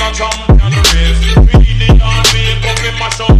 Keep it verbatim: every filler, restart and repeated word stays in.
a champion race. We need the army, but we mash up